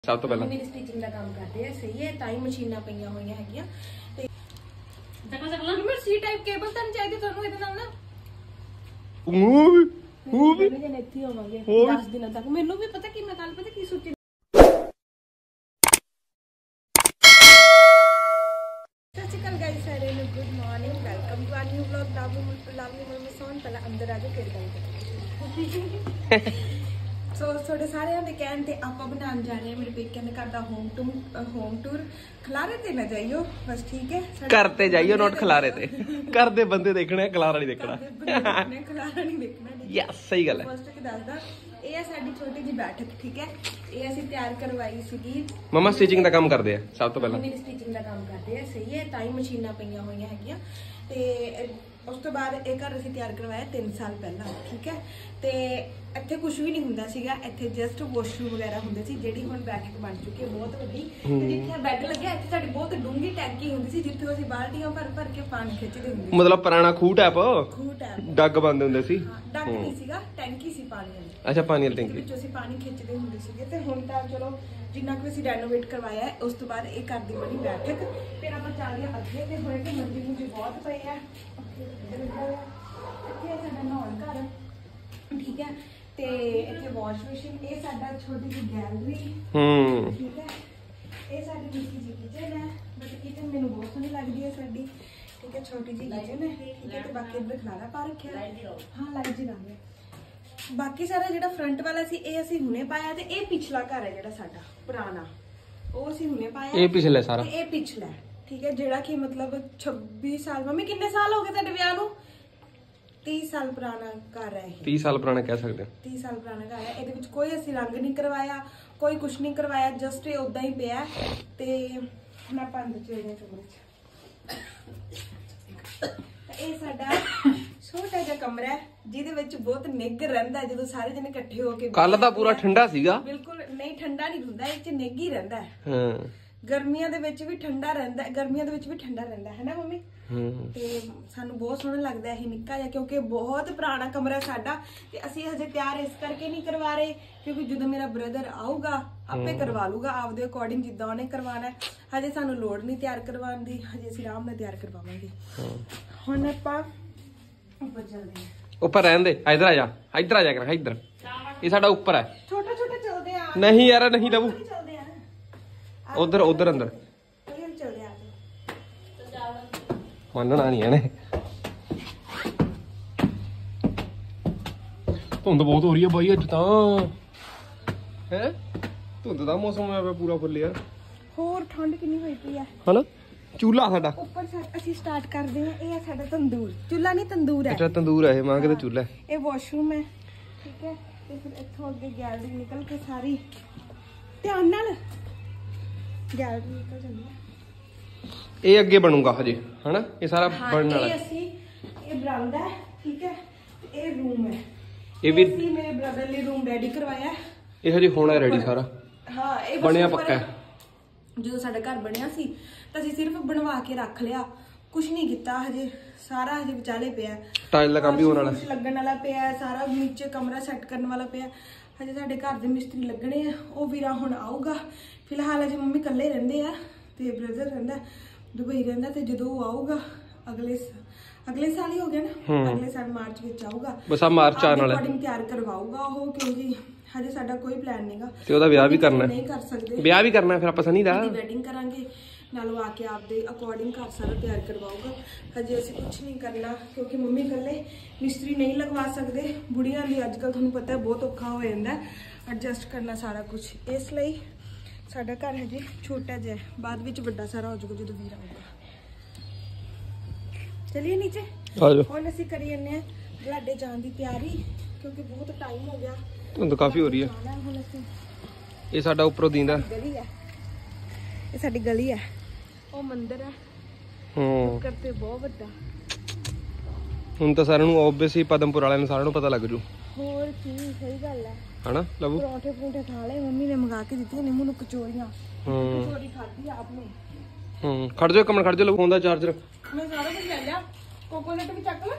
ਸਭ ਤੋਂ ਪਹਿਲਾਂ ਮੇਰੀ ਸਟਿਚਿੰਗ ਦਾ ਕੰਮ ਕਰਦੇ ਆ, ਸਹੀ ਹੈ, ਤਾਂ ਹੀ ਮਸ਼ੀਨਾਂ ਪਈਆਂ ਹੋਈਆਂ ਹੈਗੀਆਂ ਤੇ ਮੈਂ ਸੀ ਟਾਈਪ ਕੇਬਲ ਤਾਂ ਨਹੀਂ ਚਾਹੀਦੀ ਤੁਹਾਨੂੰ ਇਹਦੇ ਨਾਲ ਨਾ ਉਹ ਵੀ ਜਨ ਇੱਥੇ ਹੋਵਾਂਗੇ 10 ਦਿਨਾਂ ਤੱਕ। ਮੈਨੂੰ ਵੀ ਪਤਾ ਕੀ ਮੈਂ ਕੱਲ ਪਤਾ ਕੀ ਸੋਚੀ, ਸਤਿ ਸ਼੍ਰੀ ਅਕਾਲ ਗਾਇਸ, ਸਾਰਿਆਂ ਨੂੰ good morning, welcome to a new vlog. Lovely mummy ਸੋਨ ਪਹਿਲਾਂ ਅੰਦਰ ਆ ਜਾਓ, ਫਿਰ ਗੱਲ ਕਰਾਂਗੇ। ਸੋ ਤੁਹਾਡੇ ਸਾਰਿਆਂ ਦੇ ਕਹਿਣ ਤੇ ਆਪਾਂ ਬਣਾਉਣ ਜਾ ਰਹੇ ਹਾਂ ਮੇਰੇ ਪੇਕਿਆਂ ਦੇ ਘਰ ਦਾ ਹੋਮ ਟੂਰ। ਖਲਾਰੇ ਤੇ ਨਾ ਜਾਈਓ ਬਸ, ਠੀਕ ਹੈ, ਘਰ ਤੇ ਜਾਈਓ, ਨੋਟ ਖਲਾਰੇ ਤੇ। ਘਰ ਦੇ ਬੰਦੇ ਦੇਖਣੇ, ਖਲਾਰਾ ਨਹੀਂ ਦੇਖਣਾ। ਖਲਾਰਾ ਨਹੀਂ ਦੇਖਣਾ। ਯਸ, ਸਹੀ ਗੱਲ ਹੈ। ਫਸਟ ਕਿ ਦੱਸਦਾ, ਇਹ ਹੈ ਸਾਡੀ ਛੋਟੀ ਜਿਹੀ ਬੈਠਕ, ਠੀਕ ਹੈ। ਇਹ ਅਸੀਂ ਤਿਆਰ ਕਰਵਾਈ ਸੀਗੀ। ਮਮਾ ਸਟਿਚਿੰਗ ਦਾ ਕੰਮ ਕਰਦੇ ਆ ਸਭ ਤੋਂ ਪਹਿਲਾਂ। ਮੇਰੀ ਸਟਿਚਿੰਗ ਦਾ ਕੰਮ ਕਰਦੇ ਆ, ਸਹੀ ਹੈ, ਤਾਂ ਹੀ ਮਸ਼ੀਨਾਂ ਪਈਆਂ ਹੋਈਆਂ ਹੈਗੀਆਂ। ਤੇ ਉਸ ਤੋਂ ਬਾਅਦ ਇਹ ਘਰ ਅਸੀਂ ਤਿਆਰ ਕਰਵਾਇਆ 3 ਸਾਲ ਪਹਿਲਾਂ, ਠੀਕ ਹੈ। ਤੇ ਇੱਥੇ ਕੁਝ ਵੀ ਨਹੀਂ ਹੁੰਦਾ ਸੀਗਾ, ਇੱਥੇ ਜਸਟ ਵਾਸ਼ਰੂਮ ਵਗੈਰਾ ਹੁੰਦੇ ਸੀ, ਜਿਹੜੀ ਹੁਣ ਬੈਠਕ ਬਣ ਚੁੱਕੀ ਹੈ ਬਹੁਤ ਵੱਡੀ। ਤੇ ਜਿੱਥੇ ਬੈੱਡ ਲੱਗਿਆ ਇੱਥੇ ਸਾਡੀ ਬਹੁਤ ਡੂੰਘੀ ਟੈਂਕੀ ਹੁੰਦੀ ਸੀ, ਜਿੱਥੇ ਅਸੀਂ ਬਾਲਟੀਆਂ ਭਰ ਕੇ ਪਾਣੀ ਖਿੱਚਦੇ ਹੁੰਦੇ ਸੀ। ਮਤਲਬ ਪੁਰਾਣਾ ਖੂਹ ਟੈਪ ਡੱਗ ਬੰਦੇ ਹੁੰਦੇ ਸੀ। ਡੱਗ ਨਹੀਂ ਸੀਗਾ, ਟੈਂਕੀ ਸੀ ਪਾਣੀ ਵਾਲੀ। ਅੱਛਾ, ਪਾਣੀ ਵਾਲੀ ਟੈਂਕੀ ਵਿੱਚੋਂ ਅਸੀਂ ਪਾਣੀ ਖਿੱਚਦੇ ਹੁੰਦੇ ਸੀਗੇ। ਤੇ ਹੁਣ ਤਾਂ ਚਲੋ ਜਿੰਨਾ ਕੁ ਅਸੀਂ ਰੈਨੋਵੇਟ ਕਰਵਾਇਆ ਹੈ, ਉਸ ਤੋਂ ਬਾਅਦ ਇਹ ਘਰ ਦੀ ਬਣੀ ਬੈਠਕ। ਫਿਰ ਆਪਾਂ ਚੱਲ ਗਏ ਅੱਗੇ ਤੇ ਹੋਏ ਕਿ ਮੰਜੀ ਮੁੰਜੀ ਬਹੁਤ ਪਏ ਆ। ਇੱਥੇ ਸਾਡਾ ਨਹਾਉਣ ਘਰ, ਠੀਕ ਹੈ, ਤੇ ਇੱਥੇ ਵਾਸ਼ ਮਸ਼ੀਨ। ਇਹ ਸਾਡਾ ਛੋਟੀ ਜਿਹੀ ਗੈਲਰੀ, ਠੀਕ ਹੈ। ਇਹ ਸਾਡੀ ਨਿੱਕੀ ਜਿਹੀ ਕਿਚਨ ਹੈ, ਬਟ ਕਿਚਨ ਮੈਨੂੰ ਬਹੁਤ ਸੋਹਣੀ ਲੱਗਦੀ ਹੈ ਸਾਡੀ, ਠੀਕ ਹੈ, ਛੋਟੀ ਜਿਹੀ ਕਿਚਨ ਹੈ, ਠੀਕ ਹੈ। ਤੇ ਬਾਕੀ ਇੱਧਰ ਖਲਾਰਾ ਪਾ ਰੱਖਿਆ, ਹਾਂ ਲਾਈਟ ਜੀ ਲਾਉਂਦੇ। ਬਾਕੀ ਸਾਰਾ ਜਿਹੜਾ ਫਰੰਟ ਵਾਲਾ ਸੀ ਇਹ ਅਸੀਂ ਹੁਣੇ ਪਾਇਆ, ਤੇ ਇਹ ਪਿਛਲਾ ਘਰ ਹੈ ਜਿਹੜਾ ਸਾਡਾ ਪੁਰਾਣਾ, ਉਹ ਅਸੀਂ ਹੁਣੇ ਪਾਇਆ। ਇਹ ਪਿਛਲਾ ਸਾਰਾ, ਇਹ ਪਿਛਲਾ, ਠੀਕ ਹੈ, ਜਿਹੜਾ ਕਿ ਮਤਲਬ 26 ਸਾਲ, ਮੰਮੀ ਕਿੰਨੇ ਸਾਲ ਹੋ ਗਏ ਤੁਹਾਡੇ ਵਿਆਹ ਨੂੰ? 30 ਸਾਲ ਪੁਰਾਣਾ ਘਰ ਹੈ। 30 ਸਾਲ ਪੁਰਾਣਾ ਕਹਿ ਸਕਦੇ ਹੋ। 30 ਸਾਲ ਪੁਰਾਣਾ ਘਰ ਹੈ। ਇਹਦੇ ਵਿੱਚ ਕੋਈ ਅਸੀਂ ਰੰਗ ਨਹੀਂ ਕਰਵਾਇਆ, ਕੋਈ ਕੁਝ ਨਹੀਂ ਕਰਵਾਇਆ, ਜਸਟ ਇਹ ਉਦਾਂ ਹੀ ਪਿਆ। ਤੇ ਮੈਂ ਪੰਦ ਚੇੜੇ ਕਮਰੇ ਚ, ਇਹ ਸਾਡਾ ਛੋਟਾ ਜਿਹਾ ਕਮਰਾ ਹੈ, ਜਿਹਦੇ ਵਿੱਚ ਬਹੁਤ ਨਿੱਘ ਰਹਿੰਦਾ ਜਦੋਂ ਸਾਰੇ ਜਣੇ ਇਕੱਠੇ ਹੋ ਕੇ। ਕੱਲ ਤਾਂ ਪੂਰਾ ਠੰਡਾ ਸੀਗਾ। ਬਿਲਕੁਲ ਨਹੀਂ, ਠੰਡਾ ਨਹੀਂ ਹੁੰਦਾ, ਇਹ ਚ ਨਿੱਘ ਹੀ ਰਹਿੰਦਾ ਹੈ। ਹਾਂ, ਗਰਮੀਆਂ ਦੇ ਵਿੱਚ ਵੀ ਠੰਡਾ ਰਹਿੰਦਾ, ਗਰਮੀਆਂ ਦੇ ਵਿੱਚ ਵੀ ਠੰਡਾ ਰਹਿੰਦਾ ਹੈ ਨਾ ਮੰਮੀ? ਤੇ ਸਾਨੂੰ ਬਹੁਤ ਸੋਹਣਾ ਲੱਗਦਾ ਇਹ ਨਿੱਕਾ ਜਿਹਾ, ਕਿਉਂਕਿ ਬਹੁਤ ਪੁਰਾਣਾ ਕਮਰਾ ਸਾਡਾ। ਤੇ ਅਸੀਂ ਹਜੇ ਤਿਆਰ ਇਸ ਕਰਕੇ ਨਹੀਂ ਕਰਵਾ ਰਹੇ ਕਿਉਂਕਿ ਜਦੋਂ ਮੇਰਾ ਬ੍ਰਦਰ ਆਊਗਾ ਆਪੇ ਕਰਵਾ ਲੂਗਾ ਆਪਦੇ ਅਕੋਰਡਿੰਗ, ਜਿੱਦਾਂ ਉਹਨੇ ਕਰਵਾਉਣਾ। ਹਜੇ ਸਾਨੂੰ ਲੋੜ ਨਹੀਂ ਤਿਆਰ ਕਰਵਾਉਣ ਦੀ, ਹਜੇ ਅਸੀਂ ਆਰਾਮ ਨਾਲ ਤਿਆਰ ਕਰਵਾਵਾਂਗੇ। ਹੁਣ ਆਪਾਂ ਉੱਪਰ ਚੱਲਦੇ ਹਾਂ। ਉੱਪਰ ਰਹਿਣ ਦੇ, ਇੱਧਰ ਆ ਜਾ, ਇੱਧਰ ਆ ਜਾ ਕਰ, ਇੱਧਰ। ਇਹ ਸਾਡਾ ਉੱਪਰ ਹੈ। ਛੋਟਾ ਛੋਟਾ ਚੱਲਦੇ ਆ। ਨਹੀਂ ਯਾਰ, ਨਹੀਂ ਦਬੂ, ਚੱਲਦੇ ਆ ਉਧਰ ਉਧਰ ਅੰਦਰ ਚੱਲਦੇ ਆ। ਮੰਨਣਾ ਨਹੀਂ ਇਹਨੇ। ਧੁੰਦ ਬਹੁਤ ਹੋ ਰਹੀ ਹੈ ਬਾਈ ਅੱਜ ਤਾਂ, ਹੈ ਧੁੰਦ ਦਾ ਮੌਸਮ ਹੋਇਆ ਪਿਆ ਪੂਰਾ ਫੁੱਲ ਯਾਰ। ਹੋਰ ਠੰਡ ਕਿੰਨੀ ਹੋਈ ਪਈ ਆ ਹਨਾ। ਚੂਲਾ ਸਾਡਾ ਉੱਪਰ ਅਸੀਂ ਸਟਾਰਟ ਕਰਦੇ ਹਾਂ। ਇਹ ਹੈ ਸਾਡਾ ਤੰਦੂਰ, ਚੁੱਲਾ ਨਹੀਂ ਤੰਦੂਰ ਹੈ। ਅੱਛਾ, ਤੰਦੂਰ ਹੈ ਇਹ, ਮਾਂ ਕਿਤੇ ਚੂਲਾ। ਇਹ ਵਾਸ਼ਰੂਮ ਹੈ, ਠੀਕ ਹੈ। ਤੇ ਫਿਰ ਇੱਥੋਂ ਅੱਗੇ ਗੈਲਰੀ ਨਿਕਲ ਕੇ ਸਾਰੀ, ਧਿਆਨ ਨਾਲ ਗੈਲਰੀ ਨਿਕਲ ਜਾਂਦੀ ਹੈ। ਇਹ ਅੱਗੇ ਬਣੂਗਾ ਹਜੇ, ਹਨਾ, ਇਹ ਸਾਰਾ ਬਣਨ ਵਾਲਾ। ਇਹ ਬਰਾਂਡਾ ਹੈ, ਠੀਕ ਹੈ। ਇਹ ਰੂਮ ਹੈ, ਇਹ ਵੀ ਅਸੀਂ ਮੇਰੇ ਬ੍ਰਦਰ ਲਈ ਰੂਮ ਰੈਡੀ ਕਰਵਾਇਆ। ਇਹ ਹਜੇ ਹੋਣਾ ਰੈਡੀ ਸਾਰਾ। ਹਾਂ, ਇਹ ਬਣਿਆ ਪੱਕਾ ਹੈ। ਜਦੋਂ ਸਾਡਾ ਘਰ ਬਣਿਆ ਸੀ ਤਾਂ ਅਸੀਂ ਸਿਰਫ ਬਣਵਾ ਕੇ ਰੱਖ ਲਿਆ, ਕੁਝ ਨਹੀਂ ਕੀਤਾ ਹਜੇ, ਸਾਰਾ ਹਜੇ ਵਿਚਾਲੇ ਪਿਆ। ਟਾਈਲ ਦਾ ਕੰਮ ਵੀ ਹੋਣ ਵਾਲਾ, ਲੱਗਣ ਵਾਲਾ ਪਿਆ, ਸਾਰਾ ਨੀਚੇ ਕਮਰਾ ਸੈੱਟ ਕਰਨ ਵਾਲਾ ਪਿਆ। ਹਜੇ ਸਾਡੇ ਘਰ ਦੇ ਮਿਸਤਰੀ ਲੱਗਣੇ ਆ, ਉਹ ਵੀਰਾ ਹੁਣ ਆਊਗਾ। ਫਿਲਹਾਲ ਅਜੇ ਮੰਮੀ ਇਕੱਲੇ ਰਹਿੰਦੇ ਆ ਤੇ ਬ੍ਰਦਰ ਰਹਿੰਦਾ ਦੁਬਈ ਰਹਿੰਦਾ। ਤੇ ਜਦੋਂ ਉਹ ਆਊਗਾ ਅਗਲੇ ਸਾਲ ਹੀ ਹੋ ਗਿਆ ਨਾ, ਅਗਲੇ ਸਾਲ ਮਾਰਚ ਵਿੱਚ ਆਊਗਾ। ਬਸ ਆ ਮਾਰਚ ਆਉਣ ਵਾਲਾ, ਅਕੋਰਡਿੰਗ ਤਿਆਰ ਕਰਵਾਊਗਾ ਉਹ, ਕਿਉਂਕਿ ਹਜੇ ਸਾਡਾ ਕੋਈ ਪਲਾਨ ਨਹੀਂਗਾ। ਤੇ ਉਹਦਾ ਵਿਆਹ ਵੀ ਕਰਨਾ, ਨਹੀਂ ਕਰ ਸਕਦੇ, ਵਿਆਹ ਵੀ ਕਰਨਾ ਫਿਰ ਆਪਾਂ ਸਨੀ ਦਾ ਵੈਡਿੰਗ ਕਰਾਂਗੇ ਨਾਲੋਂ ਆ ਕੇ ਆਪਦੇ ਅਕੋਰਡਿੰਗ ਘਰ ਸਾਰਾ ਤਿਆਰ ਕਰਵਾਊਗਾ। ਹਜੇ ਅਸੀਂ ਕੁਝ ਨਹੀਂ ਕਰਨਾ ਕਿਉਂਕਿ ਮੰਮੀ ਇਕੱਲੇ ਮਿਸਤਰੀ ਨਹੀਂ ਲਗਵਾ ਸਕਦੇ। ਬੁੜੀਆਂ ਲਈ ਅੱਜ ਕੱਲ ਤੁਹਾਨੂੰ ਪਤਾ ਬਹੁਤ ਔਖਾ ਹੋ ਜਾਂਦਾ ਐਡਜਸਟ ਕਰਨਾ ਸਾਰਾ ਕੁਝ। ਇਸ ਲਈ ਸਾਡਾ ਘਰ ਹਜੇ ਛੋਟਾ ਜਿਹਾ, ਬਾਅਦ ਵਿੱਚ ਵੱਡਾ ਸਾਰਾ ਹੋ ਜਾਊਗਾ ਜਦੋਂ ਵੀਰ ਆਊਗਾ। ਚਲਿਏ ਨੀਚੇ ਆ ਜਾਓ। ਹੁਣ ਅਸੀਂ ਕਰੀ ਜਾਂਦੇ ਹਾਂ ਬਲਾਡੇ ਜਾਣ ਦੀ ਤਿਆਰੀ, ਕਿਉਂਕਿ ਬਹੁਤ ਟਾਈਮ ਹੋ ਗਿਆ, ਧੁੰਦ ਕਾਫੀ ਹੋ ਰਹੀ ਹੈ। ਹੁਣ ਅਸੀਂ, ਇਹ ਸਾਡਾ ਉੱਪਰੋਂ ਦੀਂਦਾ ਗਲੀ ਹੈ, ਇਹ ਸਾਡੀ ਗਲੀ ਹੈ, ਉਹ ਮੰਦਿਰ ਹੈ। ਕਰਤੇ ਬਹੁਤ ਵੱਡਾ। ਹੁਣ ਤਾਂ ਸਾਰਿਆਂ ਨੂੰ ਓਬਵੀਅਸਲੀ ਪਦਮਪੁਰ ਵਾਲਿਆਂ ਨੂੰ ਸਾਰਿਆਂ ਨੂੰ ਪਤਾ ਲੱਗ ਜੂ। ਹੋਰ ਕੀ, ਸਹੀ ਗੱਲ ਹੈ ਹਨਾ ਲਵੂ। ਪਰੌਂਠੇ ਪਰੌਂਠੇ ਖਾ ਲਏ, ਮੰਮੀ ਨੇ ਮੰਗਾ ਕੇ ਦਿੱਤੀਆਂ ਨਿੰਮੂ ਨੂੰ ਕਚੋਰੀਆਂ। ਕਚੋਰੀ ਖਾਧੀ ਆਪਨੇ। ਖੜ ਜਾਓ, ਕਮਣ ਖੜ ਜਾਓ, ਫੋਨ ਦਾ ਚਾਰਜਰ ਮੈਂ ਸਾਰਾ ਕੁਝ ਲੈ ਲਿਆ, ਕੋਕੋਨਟ ਵੀ ਚੱਕ ਲਾ।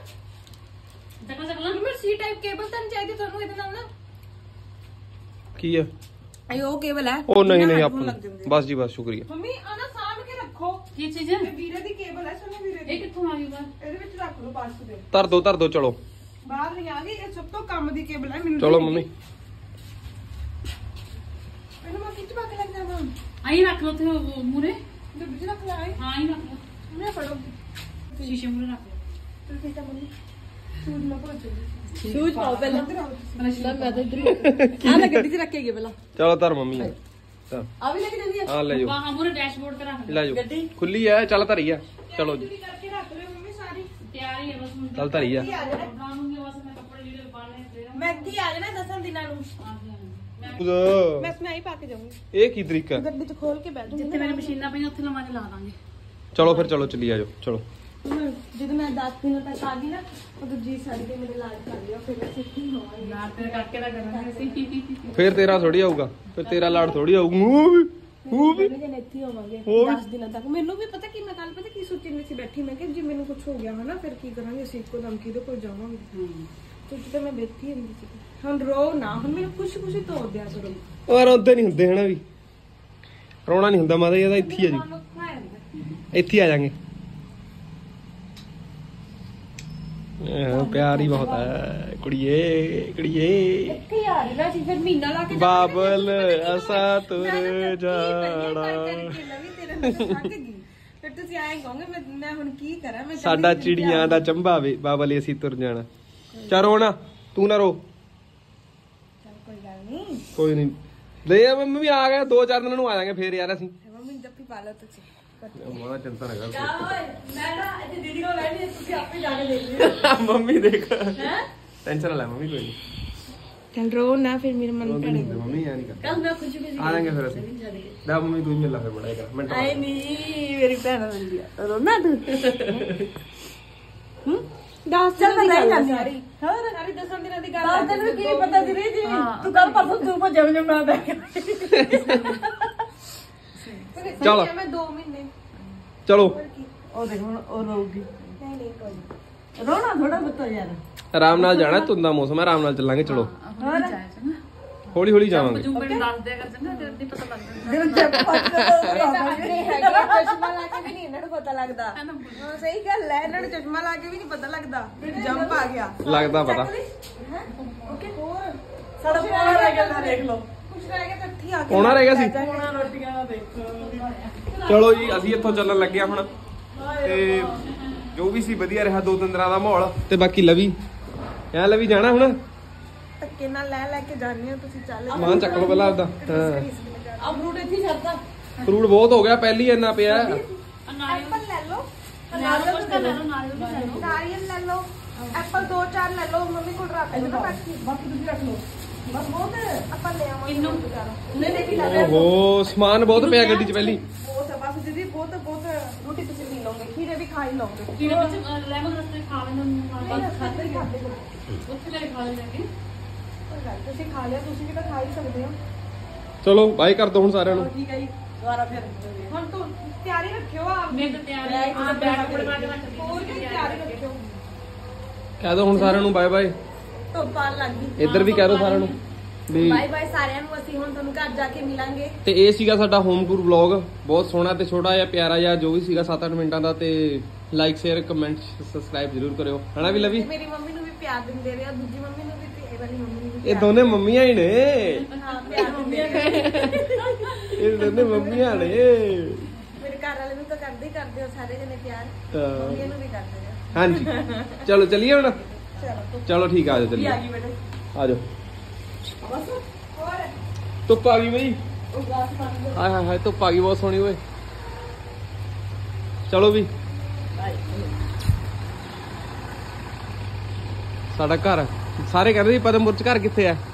ਮੈਂ ਸੀ ਟਾਈਪ ਕੇਬਲ ਤਾਂ ਨਹੀਂ ਚਾਹੀਦੀ ਤੁਹਾਨੂੰ ਇਹਦੇ ਨਾਲ ਨਾ। ਕੀ ਆ? ਇਹ ਉਹ ਕੇਬਲ ਹੈ ਉਹ ਨਹੀਂ ਆਪਾਂ ਬਸ ਜੀ ਬਸ ਸ਼ੁਕਰੀਆ ਮੰਮੀ ਆਨਾ ਸਾਂਭ ਕੇ ਰੱਖੋ ਕੀ ਚੀਜ਼ ਹੈ? ਇਹ ਵੀਰੇ ਦੀ ਕੇਬਲ ਹੈ ਸੋਨੇ ਵੀਰੇ ਦੀ ਇਹ ਕਿੱਥੋਂ ਆ ਗਈ ਬਾਹਰ? ਇਹਦੇ ਵਿੱਚ ਰੱਖ ਲਓ ਪਾਸ ਦੇ ਧਰ ਦੋ ਚਲੋ ਬਾਹਰ ਨਹੀਂ ਆ ਗਈ ਇਹ ਸਭ ਤੋਂ ਕੰਮ ਦੀ ਕੇਬਲ ਹੈ ਮੈਨੂੰ ਚਲੋ ਮੰਮੀ ਮੈਨੂੰ ਮੈਂ ਕਿੱਥੇ ਪਾ ਕੇ ਲੱਗ ਜਾਵਾਂ ਆਈ ਰੱਖ ਲਓ ਤੇ ਮੂਰੇ। ਤੇ ਵਿੱਚ ਰੱਖ ਲੈ ਆਏ ਹਾਂ ਹੀ ਰੱਖ ਲਓ, ਮੈਂ ਫੜੋ ਸ਼ੀਸ਼ੇ ਮੂਰੇ ਰੱਖ ਲਓ। ਤੂੰ ਠੀਕ ਹੈ ਮੰਮੀ ਸੂਟ ਨਾ ਭੁੱਲ ਸੂਟ ਪਾਓ ਪਹਿਲਾਂ ਮੈਂ ਤਾਂ ਇੱਧਰ ਆ ਲੈ ਗੱਡੀ 'ਚ ਰੱਖੇਗੇ ਪਹਿਲਾਂ ਚਲੋ ਧਰ ਮੰਮੀ ਧਰ ਆ ਵੀ ਲੈ ਕੇ ਜਾਂਦੀ ਹੈ ਹਾਂ ਲੈ ਜਾਓ ਹਾਂ ਮੂਰੇ ਡੈਸ਼ਬੋਰਡ ਤੇ ਰੱਖ ਲੈ ਜਾਓ ਖੁੱਲੀ ਹੈ ਚੱਲ ਧਰੀ ਆ ਚਲੋ ਜੀ ਕਰਕੇ ਰੱਖ ਲਿਓ ਮੰਮੀ ਸਾਰੀ ਤਿਆਰ ਹੀ ਹੈ ਬਸ ਹੁਣ ਚੱਲ ਧਰੀ ਆ ਬਣਾਉਂਗੀ ਬਸ ਮੈਂ ਕੱਪੜੇ ਜਿਹੜੇ ਪਾਣੇ ਤੇ ਮੈਂ ਕੀ ਆ ਜਾਣਾ 10 ਦਿਨਾਂ ਨੂੰ ਮੈਂ ਸਮਾਈ ਪਾ ਕੇ ਜਾਊਂਗੀ ਇਹ ਕੀ ਤਰੀਕਾ ਗੱਡੀ 'ਚ ਖੋਲ ਕੇ ਬੈਠ ਜਾਊਂਗੀ ਜਿੱਥੇ ਮੇਰੀ ਮਸ਼ੀਨਾਂ ਪਈਆਂ ਉੱਥੇ ਲਵਾ ਕੇ ਲਾ ਦਾਂਗੇ। ਚਲੋ ਫਿਰ ਚਲੋ ਚੱਲੀ ਆਜੋ ਚਲੋ ਜਦੋਂ ਮੈਂ 10 ਦਿਨਾਂ ਤੱਕ ਆ ਗਈ ਨਾ ਉਹ ਦੂਜੀ ਸਾਈਡ ਤੇ ਮੇਰੇ ਇਲਾਜ ਕਰ ਲਿਓ ਫਿਰ ਅਸੀਂ ਕੀ ਹੋਵਾਂਗੇ ਯਾਰ ਤੇਰੇ ਕਾਕੇ ਦਾ ਕਰਾਂਗੇ ਅਸੀਂ। ਫਿਰ ਤੇਰਾ ਥੋੜੀ ਆਊਗਾ ਫਿਰ ਤੇਰਾ ਲਾੜ ਥੋੜੀ ਆਊਗਾ ਉਹ ਵੀ ਜਨ ਇੱਥੇ ਹੀ ਹੋਵਾਂਗੇ ਉਹ ਵੀ। 10 ਦਿਨਾਂ ਤੱਕ ਮੈਨੂੰ ਵੀ ਪਤਾ ਕੀ ਮੈਂ ਕੱਲ ਪਤਾ ਕੀ ਸੋਚੀ ਨਹੀਂ ਸੀ ਬੈਠੀ ਮੈਂ ਕਿ ਜੇ ਮੈਨੂੰ ਕੁਝ ਹੋ ਗਿਆ ਹਨਾ ਫਿਰ ਕੀ ਕਰਾਂਗੇ ਅਸੀਂ ਇੱਕੋ ਦਮ ਕਿਹਦੇ ਕੋਲ ਜਾਵਾਂਗੇ ਤੇ ਮੈਂ ਬੈਠੀ ਹੁੰਦੀ ਸੀ ਹੁਣ ਰੋ ਨਾ ਹੁਣ ਮੈਨੂੰ ਖੁਸ਼ੀ ਤੋੜ ਦਿਆ ਕਰੋ ਔਰ ਉਦੋਂ ਨਹੀਂ ਹੁੰਦੇ ਹਨਾ ਵੀ ਰੋਣਾ ਨਹੀਂ ਹੁੰਦਾ ਮਾਤਾ ਇਹਦਾ ਇੱਥੇ ਹੀ ਆ ਜੀ ਇੱਥੇ ਆ ਜਾਾਂਗੇ ਪਿਆਰ ਹੀ ਬਹੁਤ ਹੈ ਕੁੜੀਏ ਇੱਥੇ ਆ ਰਿਹਾ ਸੀ ਫਿਰ ਮਹੀਨਾ ਲਾ ਕੇ ਬਾਬਲ ਅਸਾ ਤੁਰ ਜਾਣਾ ਫਿਰ ਤੁਸੀਂ ਆਏ ਕਹੋਗੇ ਮੈਂ ਹੁਣ ਕੀ ਕਰਾਂ ਮੈਂ ਸਾਡਾ ਚਿੜੀਆਂ ਦਾ ਚੰਬਾ ਵੇ ਬਾਬਲ ਅਸੀਂ ਤੁਰ ਜਾਣਾ ਚਾ ਰੋਣਾ ਤੂੰ ਨਾ ਰੋ ਕੋਈ ਗੱਲ ਨਹੀਂ ਕੋਈ ਨਹੀਂ ਲੈ ਮੰਮੀ ਵੀ ਆ ਗਏ 2-4 ਦਿਨਾਂ ਨੂੰ ਆ ਜਾਾਂਗੇ ਫੇਰ ਯਾਰ ਅਸੀਂ ਮੰਮੀ ਜੱਫੀ ਪਾ ਲਓ ਤੁਸੀਂ ਮਾਂ ਚਿੰਤਾ ਨਾ ਕਰ ਮੈਂ ਨਾ ਇੱਥੇ ਦੀਦੀ ਕੋਲ ਬੈਠੀ ਤੁਸੀਂ ਆਪੇ ਜਾ ਕੇ ਦੇਖ ਲਿਓ ਮੰਮੀ ਦੇਖ ਹੈ ਟੈਨਸ਼ਨ ਨਾ ਲੈ ਮੰਮੀ ਕੋਈ ਨਹੀਂ ਚੱਲ ਰੋ ਨਾ ਫਿਰ ਮੇਰੇ ਮਨ ਨਹੀਂ ਮੰਮੀ ਆ ਨਹੀਂ ਕਰ ਕੱਲ ਮੈਂ ਖੁਸ਼ੀ ਆ ਜਾਾਂਗੇ ਫਿਰ ਅਸੀਂ ਦਾ ਮੰਮੀ ਤੂੰ ਮਿਲ ਲਾ ਫਿਰ ਬੜਾ ਕਰ ਮਿੰਟ ਆਏ ਨਹੀਂ ਮੇਰੀ ਭੈਣ ਮਿਲਦੀ ਆ ਰੋਣਾ ਤੂੰ ਦੱਸ ਚੱਲ ਮੈਂ ਨਹੀਂ ਜਾਂਦੀ ਸਾਰੀ ਸਾਰੀ 10 ਦਿਨਾਂ ਦੀ ਗੱਲ ਆ ਤੈਨੂੰ ਕੀ ਪਤਾ ਸੀ ਜੀ ਤੂੰ ਕੱਲ ਪਰਸੋਂ ਤੂੰ ਭੱਜ ਜਮ ਨਾ ਬੈ ਚਲੋ ਮੈਂ 2 ਮਹੀਨੇ ਚਲੋ ਉਹ ਦੇਖ ਹੁਣ ਉਹ ਰੋਊਗੀ ਨਹੀਂ ਕੋਈ ਰੋਣਾ ਥੋੜਾ ਬਤਾ ਯਾਰ ਆਰਾਮ ਨਾਲ ਜਾਣਾ ਧੁੰਦਾ ਮੌਸਮ ਹੈ ਆਰਾਮ ਨਾਲ ਚੱਲਾਂਗੇ ਚਲੋ ਹੌਲੀ ਹੌਲੀ ਜਾਵਾਂਗੇ ਮੈਨੂੰ ਦੱਸ ਦਿਆ ਕਰ ਚੰਗਾ ਤੇਰੇ ਨਹੀਂ ਪਤਾ ਲੱਗਦਾ ਦਿਲ ਤੇ ਚਸ਼ਮਾ ਲਾ ਕੇ ਵੀ ਨਹੀਂ ਇਹਨਾਂ ਨੂੰ ਪਤਾ ਲੱਗਦਾ ਹਾਂ ਸਹੀ ਗੱਲ ਹੈ ਇਹਨਾਂ ਨੂੰ ਚਸ਼ਮਾ ਲਾ ਕੇ ਵੀ ਨਹੀਂ ਪਤਾ ਲੱਗਦਾ ਜੰਪ ਆ ਗਿਆ ਲੱਗਦਾ ਪਤਾ ਓਕੇ ਹੋਰ ਸਾਡਾ ਪੋਣਾ ਰਹਿ ਗਿਆ ਦੇਖ ਲਓ ਕੁਛ ਰਹਿ ਗਿਆ ਤਾਂ ਇੱਥੇ ਆ ਕੇ ਪੋਣਾ ਰਹਿ ਗਿਆ ਸੀ ਪੋਣਾ ਰੋਟੀਆਂ ਦਾ ਦੇਖੋ ਚਲੋ ਜੀ ਅਸੀਂ ਇੱਥੋਂ ਚੱਲਣ ਲੱਗੇ ਆ ਹੁਣ ਤੇ ਜੋ ਵੀ ਸੀ ਵਧੀਆ ਰਿਹਾ 2-3 ਦਿਨਾਂ ਦਾ ਮਾਹੌਲ ਤੇ ਬਾਕੀ ਲਵੀ ਲਵੀ ਜਾਣਾ ਹੁਣ ਧੱਕੇ ਨਾਲ ਲੈ ਕੇ ਜਾਣੀ ਆ ਤੁਸੀਂ ਚੱਲ ਸਮਾਨ ਚੱਕ ਲਓ ਪਹਿਲਾਂ ਆਪਦਾ ਆ ਫਰੂਟ ਇੱਥੇ ਛੱਡਦਾ ਫਰੂਟ ਬਹੁਤ ਹੋ ਗਿਆ ਪਹਿਲੀ ਇੰਨਾ ਪਿਆ ਐਪਲ ਲੈ ਲਓ ਨਾਰੀਅਲ ਲੈ ਲਓ ਨਾਰੀਅਲ ਲੈ ਲਓ ਐਪਲ 2-4 ਲੈ ਲਓ ਮੰਮੀ ਕੋਲ ਰੱਖ ਲਓ ਬਾਕੀ ਤੁਸੀਂ ਰੱਖ ਲਓ ਬਸ ਬਹੁਤ ਆਪਾਂ ਲੈ ਆਵਾਂਗੇ ਕਿੰਨੂ ਨਹੀਂ ਦੇਖੀ ਲੈ ਓਹੋ ਸਮਾਨ ਬਹੁਤ ਪਿਆ ਗੱਡੀ 'ਚ ਪਹਿਲੀ ਬਹੁਤ ਹੈ ਬਸ ਦੀਦੀ ਬਹੁਤ ਰੋਟੀ ਤੁਸੀਂ ਪੀ ਲਓਗੇ ਖੀਰੇ ਵੀ ਖਾ ਹੀ ਲਓਗੇ ਕਿਹੜੇ ਵਿੱਚ ਲੈਮਨ ਰਸਤੇ ਖਾ ਲੈਣਾ ਬਸ ਖਾਤੇ ਹੀ ਖਾਤੇ ਉੱਥੇ ਲੈ ਕੇ ਖਾ ਲੈਣਗੇ ਤੁਸੀਂ ਖਾ ਲਿਆ ਤੁਸੀਂ ਵੀ ਤਾਂ ਖਾ ਹੀ ਸਕਦੇ ਹੋ ਚਲੋ ਬਾਏ ਕਰ ਦੋ ਹੁਣ ਸਾਰਿਆਂ ਨੂੰ ਠੀਕ ਹੈ ਜੀ ਦੁਬਾਰਾ ਫਿਰ ਹੁਣ ਤੋਂ ਤਿਆਰੀ ਰੱਖਿਓ ਆਪ ਮੈਂ ਤਾਂ ਤਿਆਰ ਹਾਂ ਬੈਗ ਕੱਪੜੇ ਪਾ ਕੇ ਰੱਖ ਦਿੱਤੇ ਹੋਰ ਵੀ ਤਿਆਰੀ ਰੱਖਿਓ ਕਹਿ ਦੋ ਹੁਣ ਸਾਰਿਆਂ ਨੂੰ ਬਾਏ ਬਾਏ ਧੁੱਪ ਆਉਣ ਲੱਗ ਗਈ ਇੱਧਰ ਵੀ ਕਹਿ ਦੋ ਸਾਰਿਆਂ ਨੂੰ ਵੀ ਬਾਏ ਬਾਏ ਸਾਰਿਆਂ ਨੂੰ ਅਸੀਂ ਹੁਣ ਤੁਹਾਨੂੰ ਘਰ ਜਾ ਕੇ ਮਿਲਾਂਗੇ ਤੇ ਇਹ ਸੀਗਾ ਸਾਡਾ ਹੋਮ ਟੂਰ ਵਲੌਗ ਬਹੁਤ ਸੋਹਣਾ ਤੇ ਛੋਟਾ ਜਿਹਾ ਪਿਆਰਾ ਜਿਹਾ ਜੋ ਵੀ ਸੀਗਾ 7-8 ਮਿੰਟਾਂ ਦਾ ਤੇ ਲਾਈਕ ਸ਼ੇਅਰ ਕਮੈਂਟ ਸਬਸਕ੍ਰਾਈਬ ਜ਼ਰੂਰ ਕਰਿਓ ਹਨਾ ਵੀ ਲਵੀ ਮੇਰੀ ਮੰਮੀ ਨੂੰ ਵੀ ਪਿਆਰ ਦਿੰਦੇ ਰਿਹਾ ਦੂਜੀ ਮੰਮੀ ਨੂੰ ਵੀ ਤੇ ਇਹ ਵਾਲੀ ਮੰਮੀ ਨੂੰ ਵੀ ਇਹ ਦੋਨੇ ਮੰਮੀਆਂ ਹੀ ਨੇ ਹਾਂ ਪਿਆਰ ਦਿੰਦੇ ਇਹ ਦੋਨੇ ਮੰਮੀਆਂ ਨੇ ਮੇਰੇ ਘਰ ਵਾਲੇ ਨੂੰ ਤਾਂ ਕਰਦੇ ਹੀ ਕਰਦੇ ਹੋ ਸਾਰੇ ਜਣੇ ਪਿਆਰ ਤਾਂ ਮੰਮੀ ਨੂੰ ਵੀ ਕਰਦੇ ਹੋ ਹਾਂਜੀ ਚਲੋ ਚੱਲੀਏ ਹੁਣ ਚਲੋ ਚਲੋ ਠੀਕ ਆ ਜਾਓ ਆ ਚੱਲੀਏ ਗਈ ਬੇਟੇ ਆ ਜਾਓ ਬਸ ਹੋਰ ਧੁੱਪ ਆ ਗਈ ਬਈ ਉਹ ਗਾਸ ਪਾਣੀ ਹਾਏ ਹਾਏ ਹਾਏ ਧੁੱਪ ਆ ਗਈ ਬਹੁਤ ਸੋਹਣੀ ਓਏ ਚਲੋ ਵੀ ਸਾਡਾ ਘਰ ਸਾਰੇ ਕਹਿੰਦੇ ਸੀ ਪਦਮਪੁਰ ਚ ਘਰ ਕਿੱਥੇ ਆ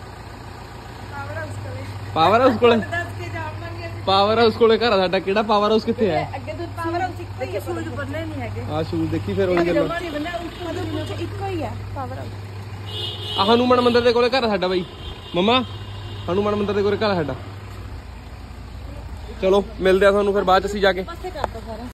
ਪਾਵਰ ਹਾਊਸ ਕੋਲੇ ਪਾਵਰ ਹਾਊਸ ਕੋਲੇ ਦੱਸ ਕੇ ਜਾਵਾਂਗੇ ਅਸੀਂ ਪਾਵਰ ਹਾਊਸ ਕੋਲੇ ਘਰ ਆ ਸਾਡਾ ਕਿਹੜਾ ਪਾਵਰ ਹਾਊਸ ਕਿੱਥੇ ਹੈ ਅੱਗੇ ਤੋਂ ਪਾਵਰ ਹਾਊਸ ਇੱਕੋ ਹੀ ਹੈ ਸ਼ੂਜ਼ ਬੰਨੇ ਨਹੀਂ ਹੈਗੇ ਆ ਸ਼ੂਜ਼ ਦੇਖੀ ਫਿਰ ਉਹੀ ਗੱਲ ਜਮਾ ਨਹੀਂ ਬੰਨੇ ਉੱਪਰ ਇੱਕੋ ਹੀ ਹੈ ਪਾਵਰ ਹਾਊਸ ਆ ਹਨੂਮਾਨ ਮੰਦਿਰ ਦੇ ਕੋਲੇ ਘਰ ਆ ਸਾਡਾ ਬਾਈ ਮਮਾ ਹਨੂਮਾਨ ਮੰਦਿਰ ਦੇ ਕੋਲੇ ਘਰ ਆ ਸਾਡਾ ਚਲੋ ਮਿਲਦੇ ਆ ਤੁਹਾਨੂੰ ਫਿਰ ਬਾਅਦ ਚ ਅਸੀਂ ਜਾ ਕੇ ਪਾਸੇ ਕਰਤਾ ਸਾਰਾ